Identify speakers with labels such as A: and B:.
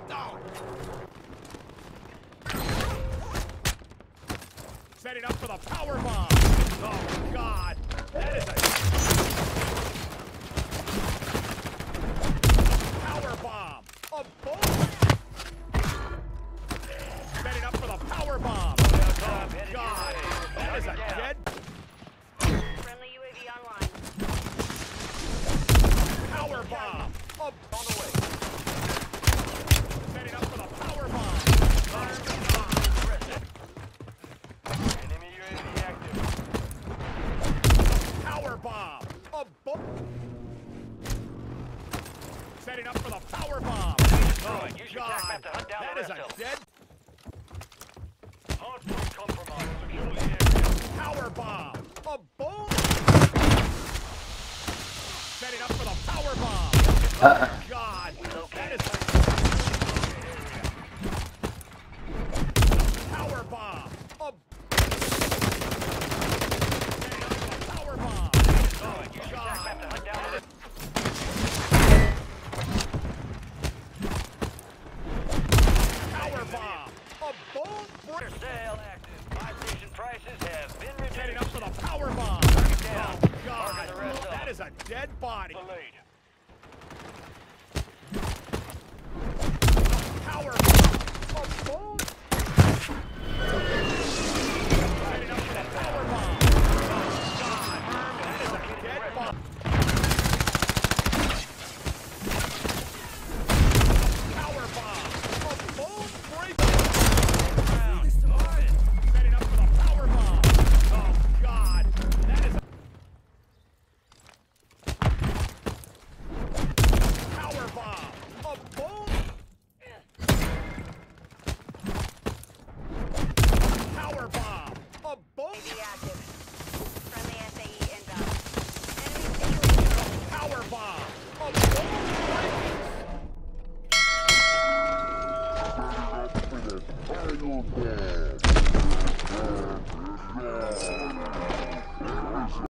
A: Setting up for the power bomb. Oh, God. That is a power bomb. A bolt. Setting up for the power bomb. Oh, God. That is a dead.
B: Friendly UAV online.
A: Power bomb. On the way. Setting up for the power bomb.
C: Enemy UAV active.
A: Power bomb. A bolt. Setting up for the power bomb. Oh,
C: Use your attack
A: God.
C: map to hunt down
A: That
C: the
A: is a
C: rest
A: dead
C: Hardpoint compromised. Secure the area.
A: power bomb. A bolt. Setting up for the power bomb. Oh, God. That is power bomb. A setting up for the power bomb. Oh,
C: Use your attack
A: God.
C: map to hunt down the rest.
A: Power bomb. A bolt.
C: Sale active. Buy station prices have been
A: Setting
C: reduced.
A: up for the power bomb.
C: down.
A: Oh, God.
C: Marking the rest
A: That
C: up.
A: is a dead body.
C: The lead.
A: Power bomb. A bolt. Setting up for the power bomb. Oh, God. That is a dead body. Power bomb. A bolt break. Setting up for the power bomb. Oh, God. That is a power bomb. A bolt. Power bomb. A bolt.
B: UAV active. Friendly SAE inbound. Enemy situation.
A: Power bomb. A bolt.
D: Hang on,